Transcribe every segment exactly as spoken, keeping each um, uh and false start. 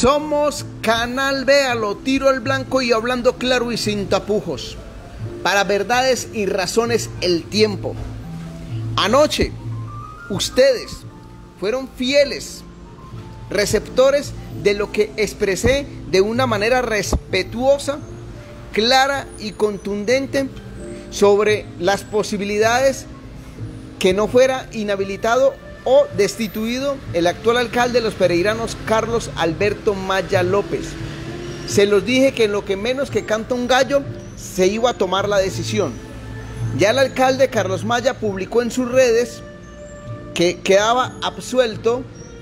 Somos Canal Véalo, tiro al blanco y hablando claro y sin tapujos. Para verdades y razones el tiempo. Anoche, ustedes fueron fieles receptores de lo que expresé de una manera respetuosa, clara y contundente sobre las posibilidades que no fuera inhabilitado o destituido el actual alcalde de Los Pereiranos, Carlos Alberto Maya López. Se los dije que en lo que menos que canta un gallo se iba a tomar la decisión. Ya el alcalde Carlos Maya publicó en sus redes que quedaba absuelto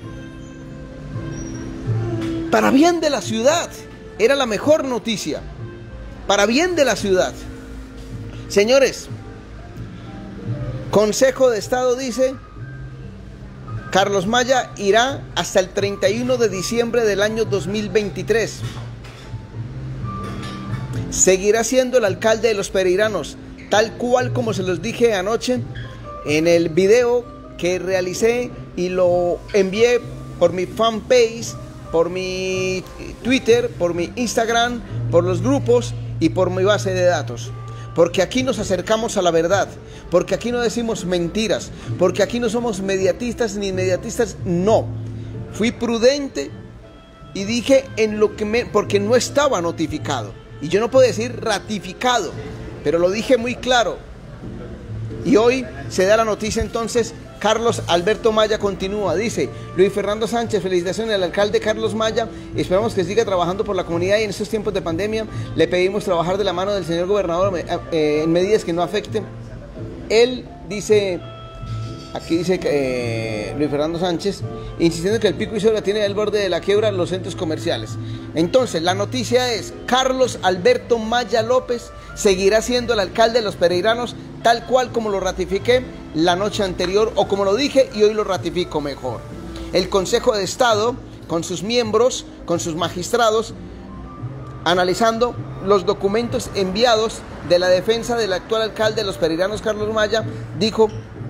para bien de la ciudad. Era la mejor noticia, para bien de la ciudad. Señores, Consejo de Estado dice: Carlos Maya irá hasta el treinta y uno de diciembre del año dos mil veintitrés. Seguirá siendo el alcalde de Los Pereiranos, tal cual como se los dije anoche en el video que realicé y lo envié por mi fanpage, por mi Twitter, por mi Instagram, por los grupos y por mi base de datos. Porque aquí nos acercamos a la verdad, porque aquí no decimos mentiras, porque aquí no somos mediatistas ni inmediatistas, no. Fui prudente y dije en lo que me, porque no estaba notificado. Y yo no puedo decir ratificado, pero lo dije muy claro. Y hoy se da la noticia entonces. Carlos Alberto Maya continúa, dice Luis Fernando Sánchez: felicitaciones al alcalde Carlos Maya, esperamos que siga trabajando por la comunidad y en estos tiempos de pandemia le pedimos trabajar de la mano del señor gobernador eh, en medidas que no afecten. Él dice, aquí dice que eh, Luis Fernando Sánchez, insistiendo que el pico y cédula tiene al borde de la quiebra los centros comerciales. Entonces la noticia es: Carlos Alberto Maya López seguirá siendo el alcalde de Los Pereiranos, tal cual como lo ratifiqué la noche anterior, o como lo dije y hoy lo ratifico mejor. El Consejo de Estado, con sus miembros, con sus magistrados, analizando los documentos enviados de la defensa del actual alcalde de Los Pereiranos, Carlos Maya, dijo: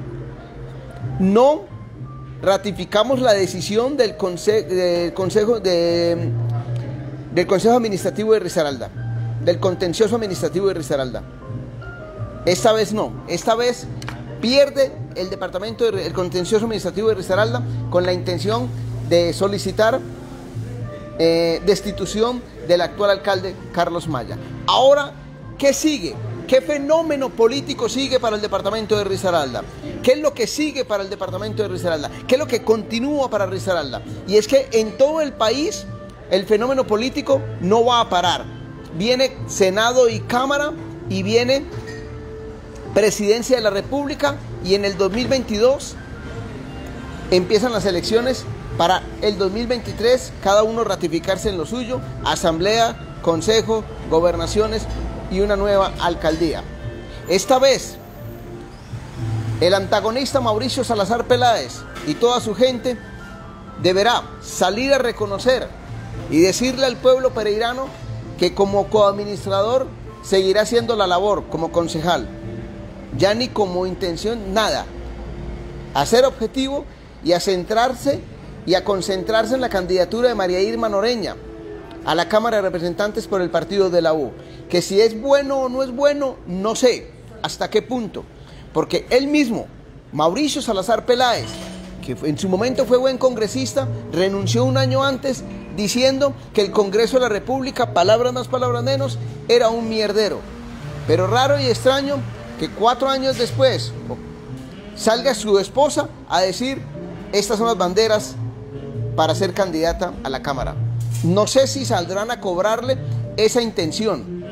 no ratificamos la decisión del, conse del Consejo de, del Consejo Administrativo de Risaralda, del Contencioso Administrativo de Risaralda. Esta vez no, esta vez pierde el departamento del Contencioso Administrativo de Risaralda con la intención de solicitar eh, destitución del actual alcalde Carlos Maya. Ahora, ¿qué sigue? ¿Qué fenómeno político sigue para el departamento de Risaralda? ¿Qué es lo que sigue para el departamento de Risaralda? ¿Qué es lo que continúa para Risaralda? Y es que en todo el país el fenómeno político no va a parar. Viene Senado y Cámara y viene Presidencia de la República, y en el dos mil veintidós empiezan las elecciones para el dos mil veintitrés, cada uno ratificarse en lo suyo, asamblea, consejo, gobernaciones y una nueva alcaldía. Esta vez el antagonista Mauricio Salazar Peláez y toda su gente deberá salir a reconocer y decirle al pueblo pereirano que como coadministrador seguirá haciendo la labor como concejal. Ya ni como intención, nada. A ser objetivo y a centrarse y a concentrarse en la candidatura de María Irma Noreña a la Cámara de Representantes por el partido de la U. Que si es bueno o no es bueno, no sé hasta qué punto. Porque él mismo, Mauricio Salazar Peláez, que en su momento fue buen congresista, renunció un año antes diciendo que el Congreso de la República, palabras más, palabras menos, era un mierdero. Pero raro y extraño que cuatro años después salga su esposa a decir: estas son las banderas para ser candidata a la Cámara. No sé si saldrán a cobrarle esa intención.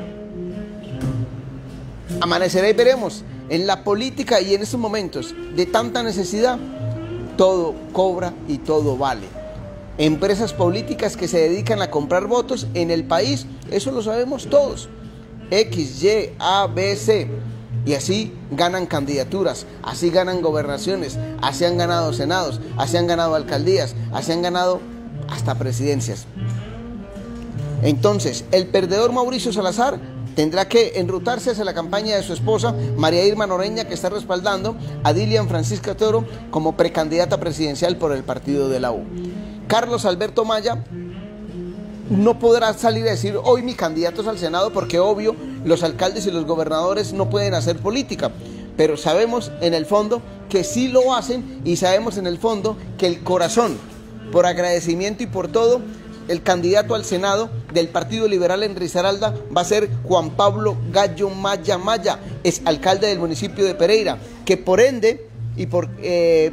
Amanecerá y veremos. En la política y en estos momentos de tanta necesidad, todo cobra y todo vale. Empresas políticas que se dedican a comprar votos en el país, eso lo sabemos todos. X, Y, A, B, C. Y así ganan candidaturas, así ganan gobernaciones, así han ganado senados, así han ganado alcaldías, así han ganado hasta presidencias. Entonces, el perdedor Mauricio Salazar tendrá que enrutarse hacia la campaña de su esposa María Irma Noreña, que está respaldando a Dilian Francisca Toro como precandidata presidencial por el partido de la U. Carlos Alberto Maya no podrá salir a decir hoy mi candidato es al Senado, porque obvio los alcaldes y los gobernadores no pueden hacer política, pero sabemos en el fondo que sí lo hacen, y sabemos en el fondo que el corazón, por agradecimiento y por todo, el candidato al Senado del Partido Liberal en Risaralda va a ser Juan Pablo Gallo Maya Maya, es alcalde del municipio de Pereira, que por ende y por, eh,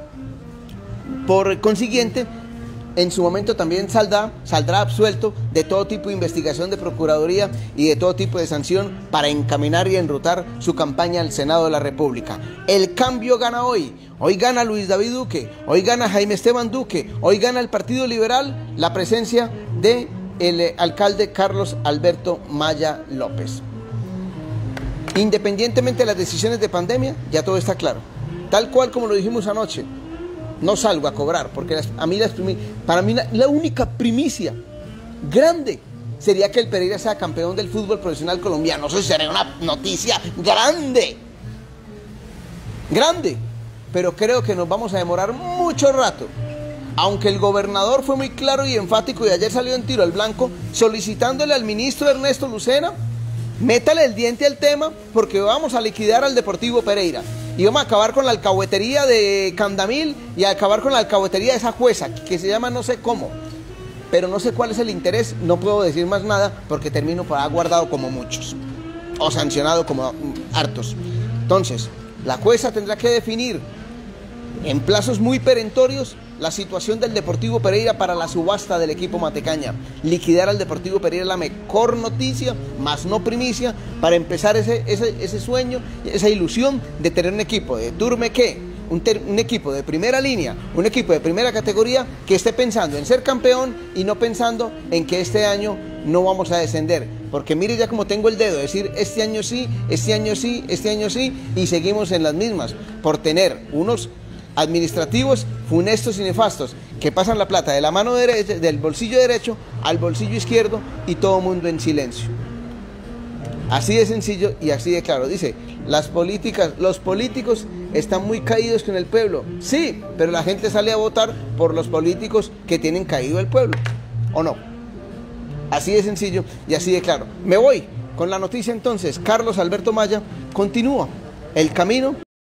por consiguiente en su momento también saldrá, saldrá absuelto de todo tipo de investigación de Procuraduría y de todo tipo de sanción para encaminar y enrutar su campaña al Senado de la República. El cambio gana hoy. Hoy gana Luis David Duque, hoy gana Jaime Esteban Duque, hoy gana el Partido Liberal la presencia del de alcalde Carlos Alberto Maya López. Independientemente de las decisiones de pandemia, ya todo está claro. Tal cual como lo dijimos anoche. No salgo a cobrar, porque las, a mí las para mí la, la única primicia grande sería que el Pereira sea campeón del fútbol profesional colombiano. Eso sería una noticia grande, grande, pero creo que nos vamos a demorar mucho rato. Aunque el gobernador fue muy claro y enfático y ayer salió en tiro al blanco solicitándole al ministro Ernesto Lucena, métale el diente al tema, porque vamos a liquidar al Deportivo Pereira. Y vamos a acabar con la alcahuetería de Candamil y a acabar con la alcahuetería de esa jueza, que se llama no sé cómo. Pero no sé cuál es el interés, no puedo decir más nada porque termino para guardado como muchos. O sancionado como hartos. Entonces, la jueza tendrá que definir en plazos muy perentorios la situación del Deportivo Pereira para la subasta del equipo Matecaña. Liquidar al Deportivo Pereira es la mejor noticia, más no primicia, para empezar ese, ese, ese sueño, esa ilusión de tener un equipo de Turmeque, un, ter, un equipo de primera línea, un equipo de primera categoría que esté pensando en ser campeón y no pensando en que este año no vamos a descender. Porque mire ya como tengo el dedo, decir este año sí, este año sí, este año sí, y seguimos en las mismas, por tener unos administrativos funestos y nefastos que pasan la plata de la mano derecha, del bolsillo derecho al bolsillo izquierdo, y todo mundo en silencio. Así de sencillo y así de claro. Dice, las políticas, los políticos están muy caídos con el pueblo. Sí, pero la gente sale a votar por los políticos que tienen caído el pueblo, ¿o no? Así de sencillo y así de claro. Me voy con la noticia entonces. Carlos Alberto Maya continúa el camino